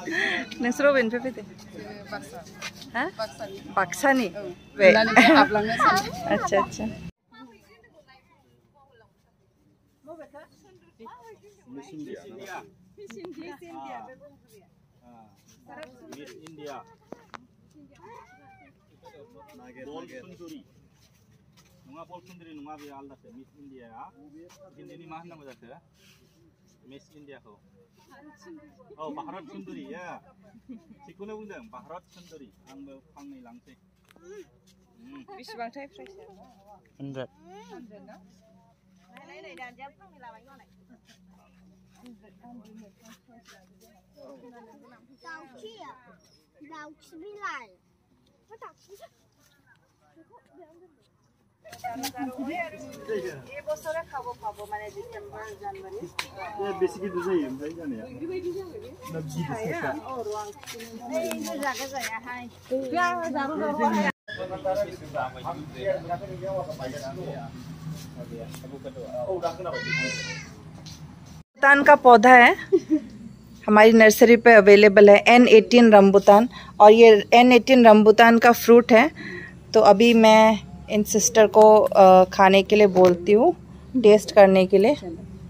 नोंसोर बबेनिफ्राय फैदों? हा? बाक्सानि? आच्छा आच्छा। मिस इंडिया बल सुंदरी नङा बल सुंदरी नङा बे आलदासो मिस इंडिया हिन्दीनि मा होननांगौ जाखो मिस इंडियाखौ औ भारत सुंदरी थिगखौनो बुंदों भारत सुंदरी आंबो फांनै लांसै बेसेबांथाय प्राइसआ 100 ना नै दानजाया फांनै लाबाय मालाय दाउखि बिलाइ ए बोसोरे खाबो माने डिसेम्बर जानुवारि बेसे गिदिर जायो ओमफ्राय जानाया बेबायदि जाबाय ना गिदिरसो औ र' आं नै जागा जायाहाय रम्बुतान का पौधा है हमारी नर्सरी पे अवेलेबल है N18 रम्बुतान और ये N18 रम्बुतान का फ्रूट है। तो अभी मैं इन सिस्टर को खाने के लिए बोलती हूँ टेस्ट करने के लिए।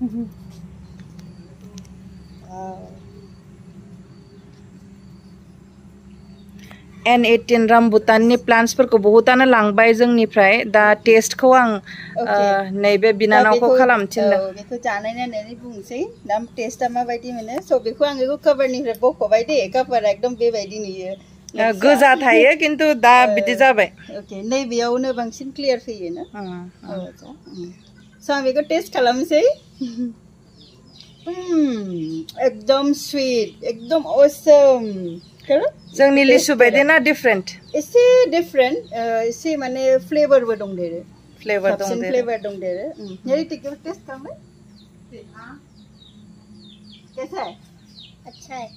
N18 रम्बुताननि प्लान्ट्सफोरखौ बहुतानो लांबाय जोंनिफ्राय दा टेस्टखौ आं नैबे बिनानावखौ खालामथिनदों बेखौ जानाय नायनानै बुंसै दा टेस्टआ माबायदि मोनो स' बेखौ आं बेखौ कभारनिफ्राय बख'बाय दे कभारा एकदम बेबायदि नुयो गोजा थायो खिन्थु दा बिदि जाबाय ओके नैबेयावनो बांसिन क्लियार फैयो ना स' आं बेखौ टेस्ट खालामसै एकदम स्वीट एकदम असम जोंनि लिसु बायदि ना डिफरेंट एसे डिफरेंट एसे माने फ्लेवरबो दंदेरो फ्लेवर दंदेरो मेरी टिकट टेस्ट करना कैसा है अच्छा है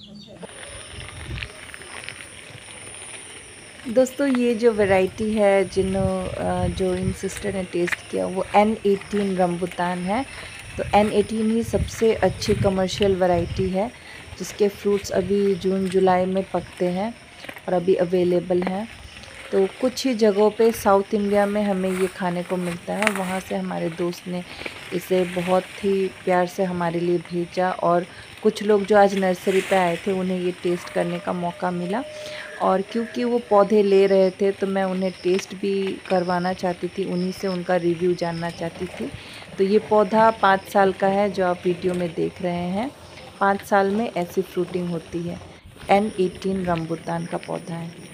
दोस्तों ये जो वैरायटी है जो इन सिस्टर ने टेस्ट किया वो N18 रम्बुतान है। तो N18 ही सबसे अच्छी कमर्शियल वैरायटी है जिसके फ्रूट्स अभी जून जुलाई में पकते हैं और अभी अवेलेबल हैं। तो कुछ ही जगहों पे साउथ इंडिया में हमें ये खाने को मिलता है। वहाँ से हमारे दोस्त ने इसे बहुत ही प्यार से हमारे लिए भेजा और कुछ लोग जो आज नर्सरी पे आए थे उन्हें ये टेस्ट करने का मौका मिला और क्योंकि वो पौधे ले रहे थे तो मैं उन्हें टेस्ट भी करवाना चाहती थी, उन्हीं से उनका रिव्यू जानना चाहती थी। तो ये पौधा 5 साल का है जो आप वीडियो में देख रहे हैं। 5 साल में ऐसी फ्रूटिंग होती है। N18 रम्बुतान का पौधा है।